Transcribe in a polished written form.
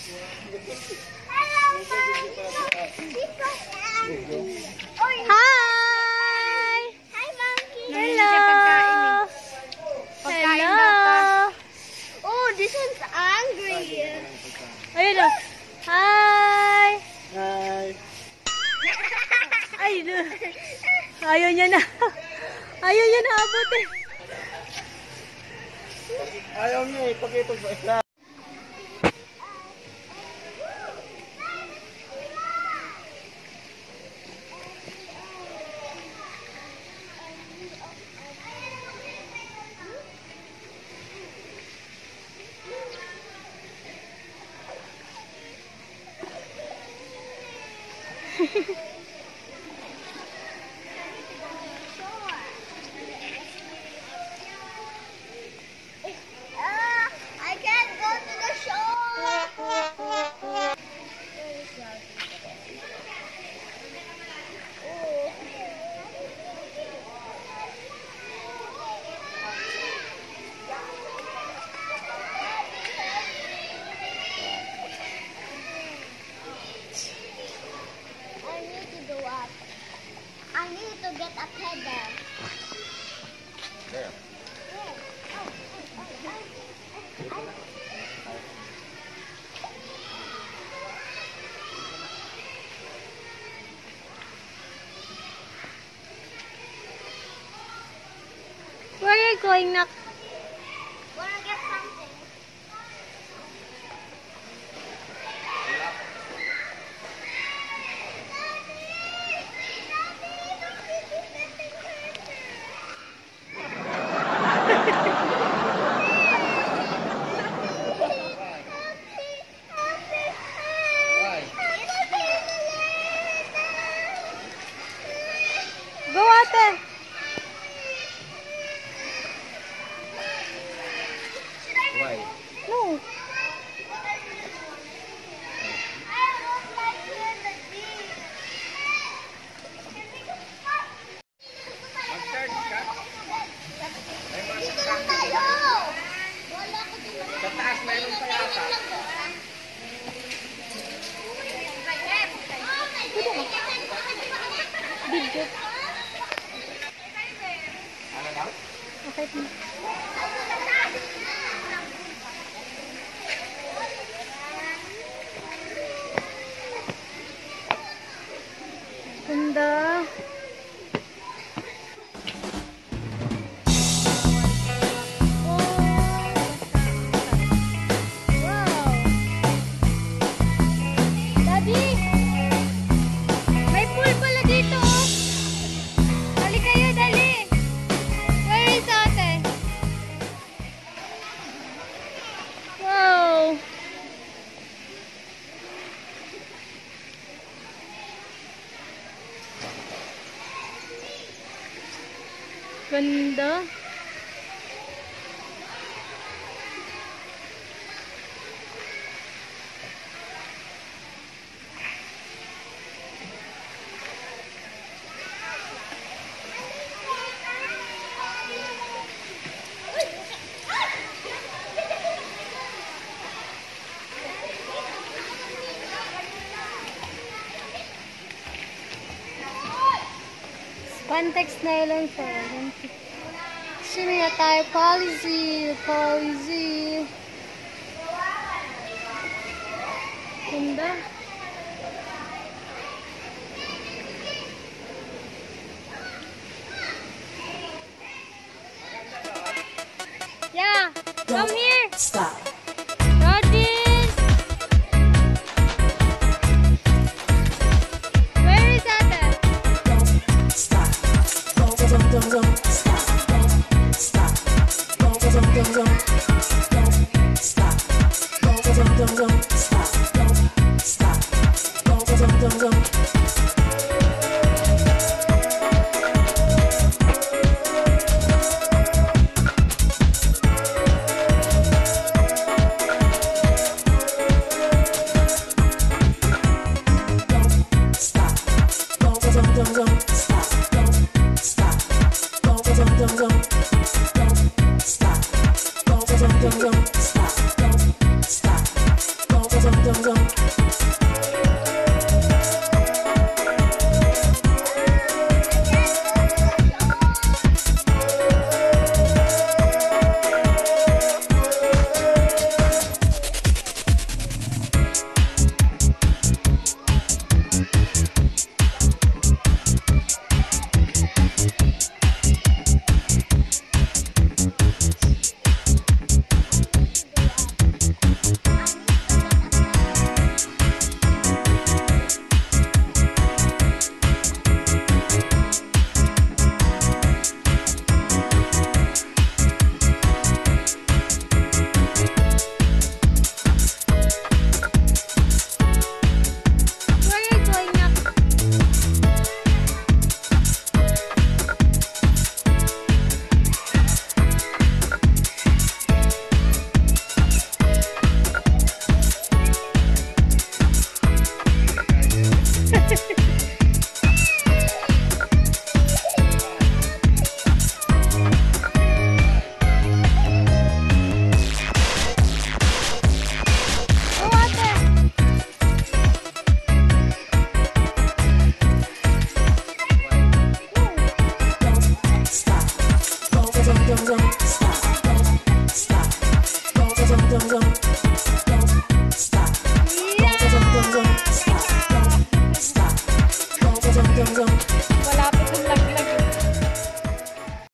Hi! Hi, monkey! Hello! Hello! Oh, this one's angry. Ayun o. Hi! Hi! Ay, ayaw niya na. Ayaw niya na abot eh. Ayaw niya eh, pakita ba isa? I can't go to the shore. I need to go up. I need to get a pedal. There. Where are you going, Nak? Wanna get something? Go, ate. Why? No. Mag-charge ka? Sa taas mayroon pa yata. Bidget. Ano daw? Okay. Ganda. Ganda. Pantex nylon siya. Sino na tayo? Policy. Ganda. Yeah, come here. Stop. Rodin. Where is that? Stop. Don't stop. Stop. Don't stop. Don't stop. Stop. Don't. Where are you going up? The water. Don't stop. Don't stop. Don't stop. Don't